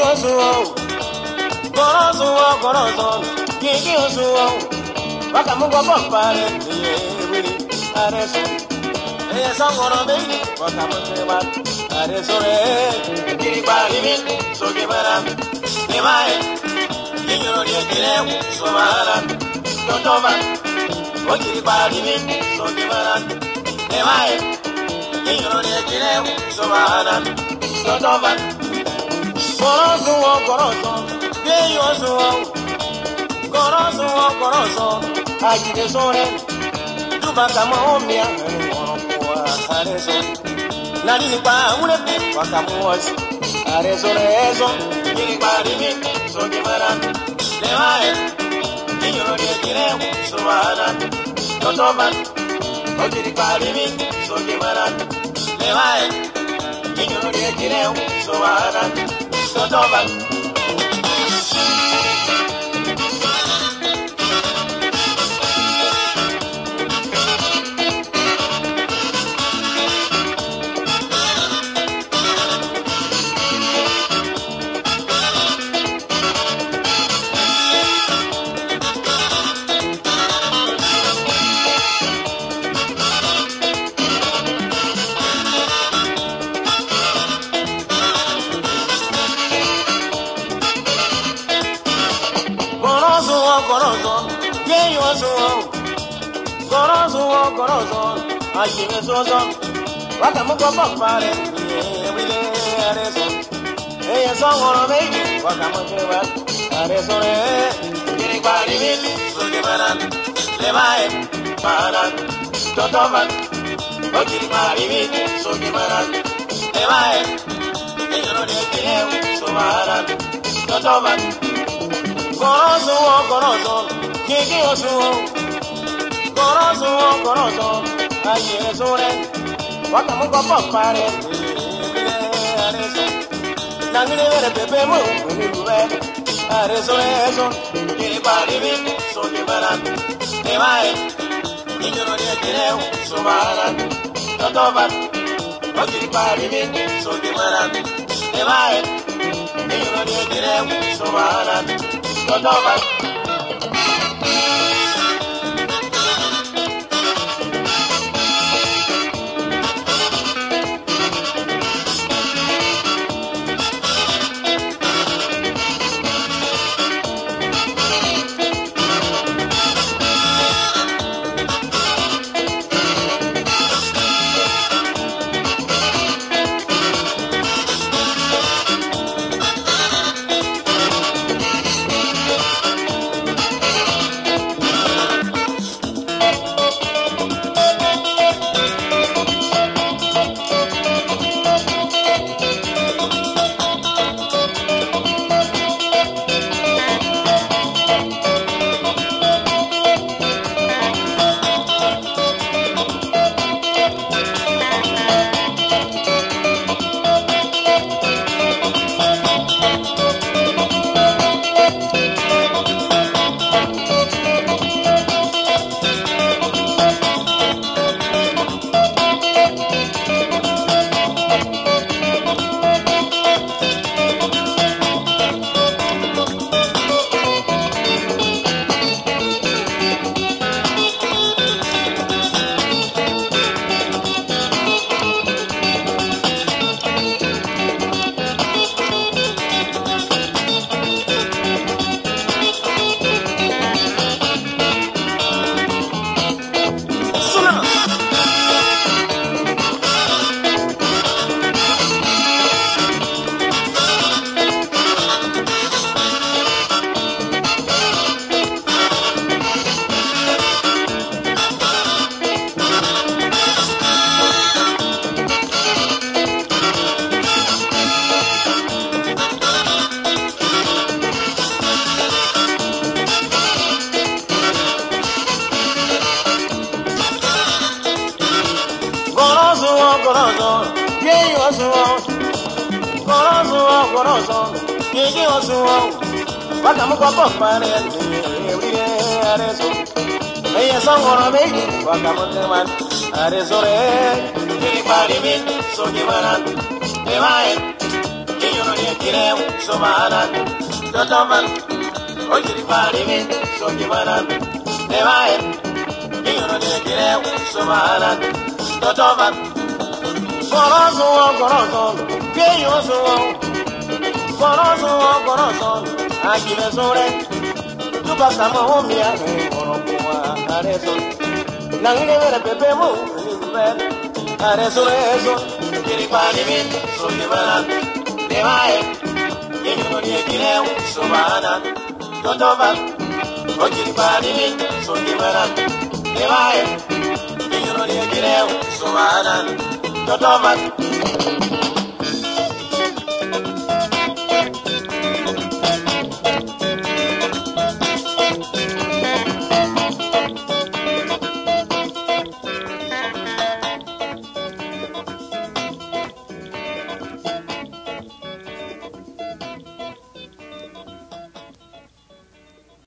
Osuo, Golozo, Gigi Osuo, Wakamugo Pare, Willie, Areso, a song on a baby, Wakamugo, Areso, Giri, so give her up, Divine, Gigi, so not over, what did you so give her up, Divine, Gigi, so not over. Golozo, Pieli Golozo, Agide Sore, Dubakamomia, Areso, Nanipa, Ulepi, Wakamuas, Areso, Giri, so Gimaran, Levae, Giri, Sumana, Totoman, Ogiri, so Gimaran, Levae, Giri, Sumana. Golozo, Agide Sozo, Wakamugo Pare, Areso, a song on a baby, Wakamugo, Areso, Giri, so Gimaran, Levae, Paran, Totoman, Ogiri, so Gimaran, Levae, Giri, so Maran, Totoman, Golozo, Gigi Osuo. Golozo, Agide Sore, Wakamugo Pare, Areso, Nangre Pepe Mu, Areso, Giri, so Gimaran, Levae, Giri, so Maran, Totoman, Ogiri, so Gimaran, Levae, Giri, so Maran, Totoman. Golozo, Golozo, Gigi Osuo, Wakamugo Pare, Areso, a song on a baby, Wakamugo, Areso, Giri, so Gimaran, Divine, Gigi kireu somanan totoman ojiri parimi sokimanan nevae yino de kireu somanan totoman golozo pieyozo golozo akime sore tuba kama homia orokuwa areso nangine mere pepe mo areso ojiri parimi sokimanan nevae yino de kireu somanan totoman ojiri parimi sokimanan nevae yino de kireu somanan totoman